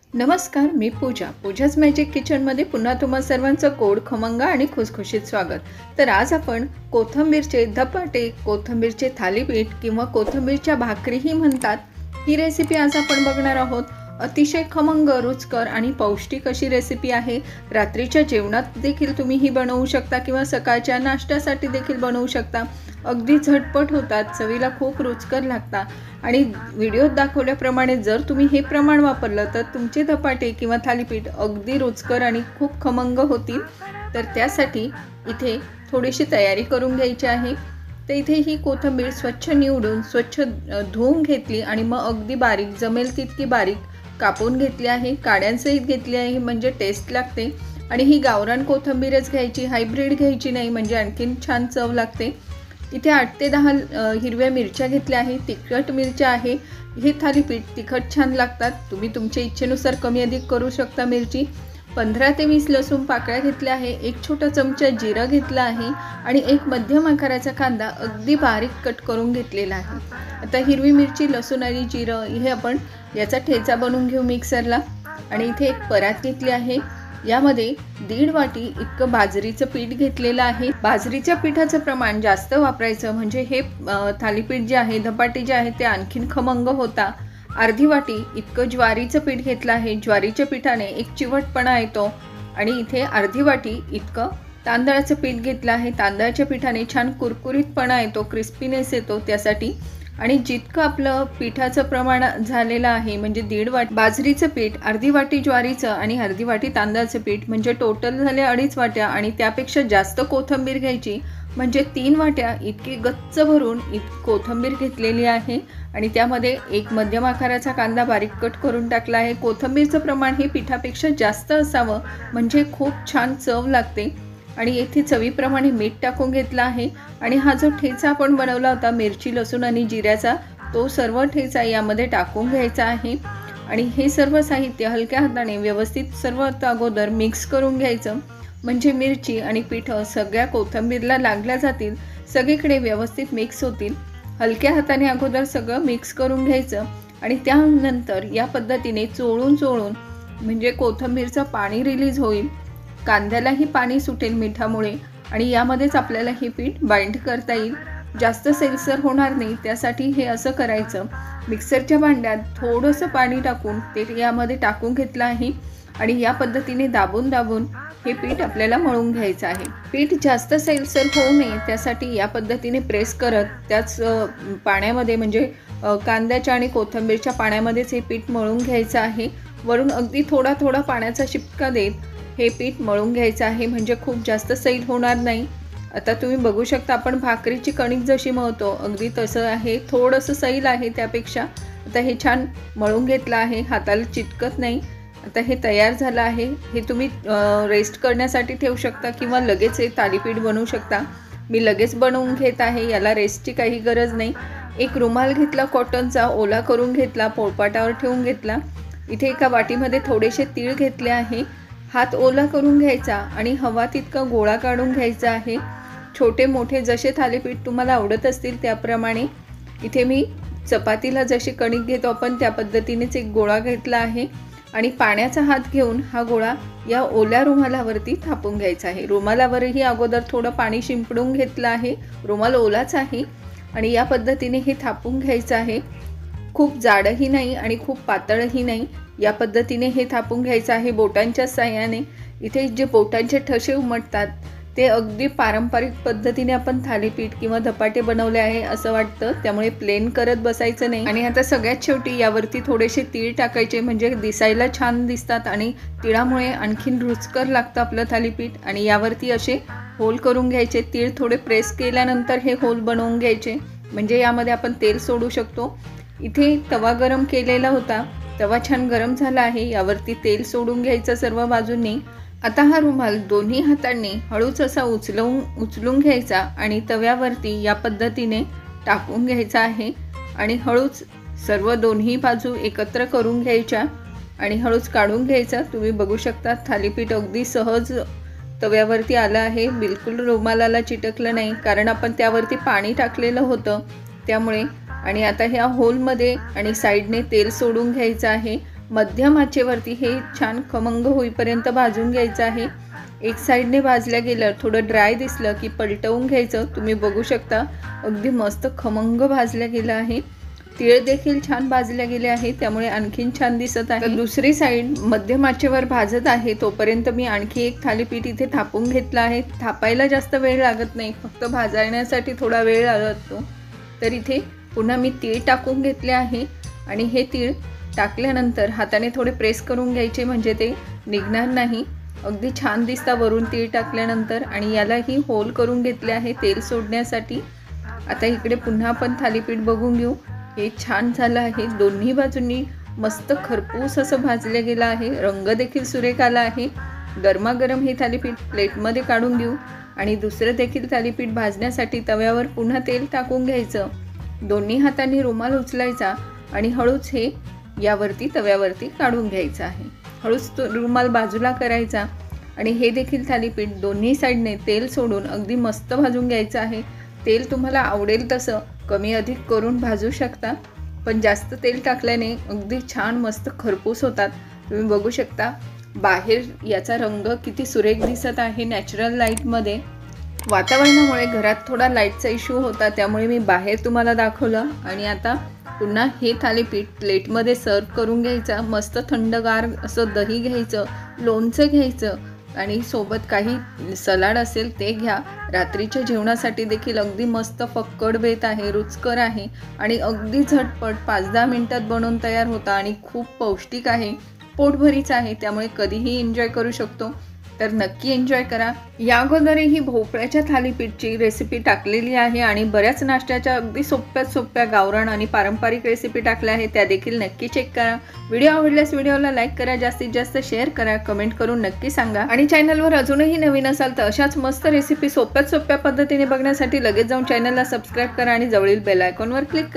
नमस्कार, मी पूजाच मॅजिक किचनमध्ये पुन्हा तुम्हा सर्वांचं गोड खमंग आणि खुसखुशीत स्वागत। तर आज आपण कोथिंबीरचे धपाटे, कोथिंबीरचे थालीपीठ किंवा कोथिंबीरच्या भाकरीही म्हणतात, ही रेसिपी आज आपण बघणार आहोत। अतिशय खमंग, रुचकर आणि पौष्टिक अशी रेसिपी आहे। रात्रीच्या जेवणात देखील तुम्ही ही बनवू शकता किंवा सकाळच्या नाश्त्यासाठी देखील बनवू शकता। अगदी झटपट होतात, चवीला खूप रुचकर लागतात आणि व्हिडिओत दाखवल्याप्रमाणे जर तुम्ही हे प्रमाण वापरलं तर तुमचे धपाटे किंवा थालीपीठ अगदी रुचकर आणि खूप खमंग होतील। तर त्यासाठी इथे थोडीशी तयारी करून घ्यायची आहे। तर इथे ही कोथिंबीर स्वच्छ निवडून स्वच्छ धुवून घेतली आणि मग अगदी बारीक जमेल तितकी बारीक कापून घेतली आहे। काड्यांसहित घेतली आहे म्हणजे टेस्ट लागते। आणि ही गावरान कोथिंबीरच घ्यायची, हायब्रिड घ्यायची नाही, म्हणजे आणखीन छान चव लागते। इथे 8 ते 10 हिरव्या मिरच्या घेतल्या आहे, तिखट मिरच्या आहे। हे थालीपीठ तिखट छान लागतात, तुम्ही तुमच्या इच्छेनुसार कमी अधिक करू शकता मिरची। 15 ते 20 लसूण पाकळ्या घेतल्या आहे, एक छोटा चमचा जिरा घेतला आहे आणि एक मध्यम आकाराचा कांदा अगदी बारीक कट करून घेतलेला आहे। आता हिरवी मिरची, लसूण आणि जिरं हे आपण याचा ठेचा बनवून घेऊ मिक्सरला। आणि इथे एक परात घेतली आहे, यामध्ये 1.5 वाटी इतकं बाजरीचं पीठ घेतलेलं आहे। बाजरीच्या पिठाचं प्रमाण जास्त वापरायचं, म्हणजे हे थालीपीठ जे आहे, धपाटे जे आहे ते आणखीन खमंग होता। अर्धी वाटी इतकं ज्वारीचं पीठ घेतलं आहे, ज्वारीच्या पिठाने एक चिवटपणा येतो। आणि इथे अर्धी वाटी इतकं तांदळाचं पीठ घेतलं आहे, तांदळाच्या पिठाने छान कुरकुरीतपणा येतो, क्रिस्पीनेस येतो त्यासाठी। आणि जितकं आपलं पिठाचं प्रमाण झालेलं आहे, म्हणजे 1.5 वाटी बाजरीचं पीठ, अर्धी वाटी ज्वारीचं आणि अर्धी वाटी तांदळाचं पीठ, म्हणजे टोटल झाले 2.5 वाट्या। आणि त्यापेक्षा जास्त कोथिंबीर घ्यायची, म्हणजे 3 वाट्या इतकी गच्च भरून कोथिंबीर घेतलेली आहे। आणि त्यामध्ये एक मध्यम आकाराचा कांदा बारीक कट करून टाकला आहे। कोथिंबीरचं प्रमाण हे पिठापेक्षा जास्त असावं, म्हणजे खूप छान चव लागते। आणि येथे चवीप्रमाणे मीठ टाकून घेतला आहे। आणि हा जो ठेचा आपण बनवला होता मिरची, लसूण आणि जिऱ्याचा, तो सर्व ठेचा यामध्ये टाकून घ्यायचा आहे। आणि हे सर्व साहित्य हलक्या हाताने व्यवस्थित सर्वात अगोदर मिक्स करून घ्यायचं, म्हणजे मिरची आणि पीठ सगळ्या कोथिंबीरला लागल्या जातील, सगळीकडे व्यवस्थित मिक्स होतील। हलक्या हाताने अगोदर सगळं मिक्स करून घ्यायचं आणि त्यानंतर या पद्धतीने चोळून म्हणजे कोथिंबीरचं पाणी रिलीज होईल, कांद्यालाही पाणी सुटेल मिठामुळे आणि यामध्येच आपल्याला हे पीठ बाइंड करता येईल। जास्त सैलसर होणार नाही, त्यासाठी हे असं करायचं, मिक्सरच्या भांड्यात थोडंसं पाणी टाकून ते यामध्ये टाकून घेतलं आहे। आणि या पद्धतीने दाबून हे पीठ आपल्याला मळून घ्यायचं आहे। पीठ जास्त सैलसर होऊ नये त्यासाठी या पद्धतीने प्रेस करत त्याच पाण्यामध्ये, म्हणजे कांद्याच्या आणि कोथिंबीरच्या पाण्यामध्येच हे पीठ मळून घ्यायचं आहे। वरून अगदी थोडा पाण्याचा शिपका देत हे पीठ मळून घ्यायचं आहे, म्हणजे खूप जास्त सैल होणार नाही। आता तुम्ही बघू शकता, आपण भाकरीची कणिक जशी मळतो अगदी तसं आहे, थोडंसं सैल आहे त्यापेक्षा। आता हे छान मळून घेतलं आहे, हाताला चिटकत नाही। आता हे तयार झालं आहे, हे तुम्ही रेस्ट करण्यासाठी ठेवू शकता किंवा लगेच हे थालीपीठ बनवू शकता। मी लगेच बनवून घेत आहे, याला रेस्टची काही गरज नाही। एक रुमाल घेतला कॉटनचा, ओला करून घेतला, पोळपाटावर ठेवून घेतला। इथे एका वाटीमध्ये थोडेसे तीळ घेतले आहे, हात ओला करून घ्यायचा आणि हवा तितका गोळा काढून घ्यायचा आहे। छोटे मोठे जसे थालीपीठ तुम्हाला आवडत असतील त्याप्रमाणे। इथे मी चपातीला जशी कणिक घेतो आपण त्या पद्धतीनेच एक गोळा घेतला आहे आणि पाण्याचा हात घेऊन हा गोळा या ओल्या रुमालावरती थापून घ्यायचा आहे। रुमालावरही अगोदर थोडं पाणी शिंपडून घेतलं आहे, रुमाल ओलाच आहे। आणि या पद्धतीने हे थापून घ्यायचं आहे, खूप जाडही नाही आणि खूप पातळही नाही, या पद्धतीने हे थापून घ्यायचं आहे बोटांच्या साहाय्याने। इथे जे बोटांचे ठसे उमटतात ते अगदी पारंपरिक पद्धतीने आपण थालीपीठ किंवा धपाटे बनवले आहे असं वाटतं, त्यामुळे प्लेन करत बसायचं नाही। आणि आता सगळ्यात शेवटी यावरती थोडेसे तीळ टाकायचे, म्हणजे दिसायला छान दिसतात आणि तिळामुळे आणखीन रुचकर लागतं आपलं थालीपीठ। आणि यावरती असे होल करून घ्यायचे, तीळ थोडे प्रेस केल्यानंतर हे होल बनवून घ्यायचे, म्हणजे यामध्ये आपण तेल सोडू शकतो। इथे तवा गरम केलेला होता, तवा छान गरम झाला आहे, यावरती तेल सोडून घ्यायचं सर्व बाजूंनी। आता हा रुमाल दोन्ही हातांनी हळूच असा उचलून घ्यायचा आणि तव्यावरती या पद्धतीने टाकून घ्यायचा आहे आणि हळूच सर्व दोन्ही बाजू एकत्र करून घ्यायच्या आणि हळूच काढून घ्यायचा। तुम्ही बघू शकता थालीपीठ अगदी सहज तव्यावरती आलं आहे, बिलकुल रुमालाला चिटकलं नाही, कारण आपण त्यावरती पाणी टाकलेलं होतं त्यामुळे। आणि आता ह्या होलमध्ये आणि साईडने तेल सोडून घ्यायचं आहे मध्यम आचेवरती हे छान खमंग होईपर्यंत भाजून घ्यायचं आहे। एक साईडने भाजल्या गेलं थोडं ड्राय दिसलं की पलटवून घ्यायचं। तुम्ही बघू शकता अगदी मस्त खमंग भाजलं गेलं आहे। तीळ देखील छान भाजले गेले आहे, त्यामुळे आणखीन छान दिसत आहे। तर दुसरी साईड मध्यम आचेवर भाजत आहे तोपर्यंत मी आणखी एक थालीपीठ इथे थापून घेतलं आहे। थापायला जास्त वेळ लागत नाही, फक्त भाजण्यासाठी थोडा वेळ लागतो। तर इथे पुन्हा मी तीळ टाकून घेतले आहे आणि हे तीळ टाकल्यानंतर हाताने थोडे प्रेस करून घ्यायचे, म्हणजे ते निघणार नाही। अगदी छान दिसता वरून तीळ टाकल्यानंतर। आणि यालाही होल करून घेतले आहे तेल सोडण्यासाठी। आता इकडे पुन्हा आपण थालीपीठ बघून घेऊ। हे छान झालं आहे, दोन्ही बाजूंनी मस्त खरपूस असं भाजलं गेलं आहे। रंग देखील सुरेख आला आहे। गरमागरम हे थालीपीठ प्लेटमध्ये काढून घेऊ आणि दुसरं देखील थालीपीठ भाजण्यासाठी तव्यावर पुन्हा तेल टाकून घ्यायचं। दोन्ही हातांनी रुमाल उचलायचा आणि हळूच हे यावरती तव्यावरती काढून घ्यायचं आहे। हळूच तो रुमाल बाजूला करायचा आणि हे देखील थालीपीठ दोन्ही साईडने तेल सोडून अगदी मस्त भाजून घ्यायचं आहे। तेल तुम्हाला आवडेल तसं कमी अधिक करून भाजू शकता, पण जास्त तेल टाकल्याने अगदी छान मस्त खरपूस होतात। तुम्ही बघू शकता बाहेर याचा रंग किती सुरेख दिसत आहे नॅचरल लाईटमध्ये। वातावरणामुळे घरात थोडा लाईटचा इश्यू होता, त्यामुळे मी बाहेर तुम्हाला दाखवलं। आणि आता पुन्हा हे थालीपीठ प्लेटमध्ये सर्व करून घ्यायचा। मस्त थंडगार असं दही घ्यायचं, लोणचं घ्यायचं आणि सोबत काही सलाड असेल ते घ्या। रात्रीच्या जेवणासाठी देखील अगदी मस्त फक्कड बेत आहे, रुचकर आहे आणि अगदी झटपट 5-10 मिनिटात बनवून तयार होता आणि खूप पौष्टिक आहे, पोटभरीच आहे, त्यामुळे कधीही एन्जॉय करू शकतो। तर नक्की एन्जॉय करा। या अगोदरही भोपळ्याच्या थालीपीठची रेसिपी टाकलेली आहे आणि बऱ्याच नाश्त्याच्या अगदी सोप्या गावरान आणि पारंपरिक रेसिपी टाकल्या आहेत, त्या देखील नक्की चेक करा। व्हिडिओ आवडल्यास व्हिडिओला लाईक करा, जास्तीत जास्त शेअर करा, कमेंट करून नक्की सांगा। आणि चॅनलवर अजूनही नवीन असाल तर अशाच मस्त रेसिपी सोप्या पद्धतीने बघण्यासाठी लगेच जाऊन चॅनलला सबस्क्राईब करा आणि जवळील बेल आयकॉनवर क्लिक करा।